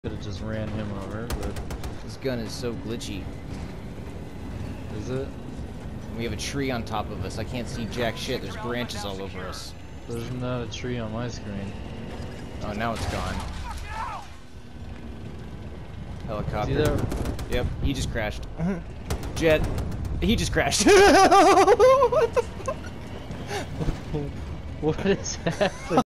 Could have just ran him over, but This gun is so glitchy. is it? We have a tree on top of us. I can't see jack shit. There's branches all over us. There's not a tree on my screen. Oh, now it's gone. Helicopter. See that? Yep, he just crashed. Jet. He just crashed. What the fuck? What is happening?